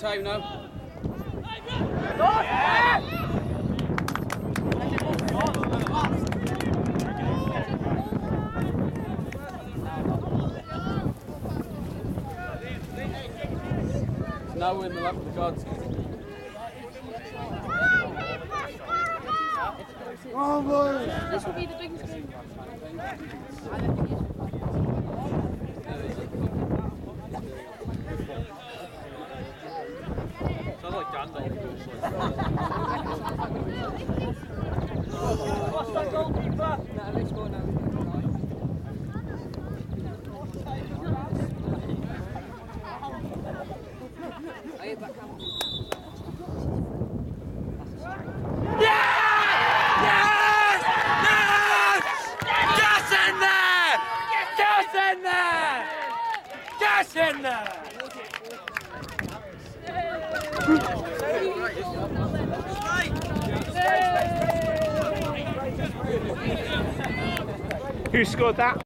time now. Now we're in the lap of the gods. Oh boy! This will be the biggest game. Sounds like Gandalf. What's that goalkeeper? No, let's go now. I hit that camera. Get in there! Who scored that?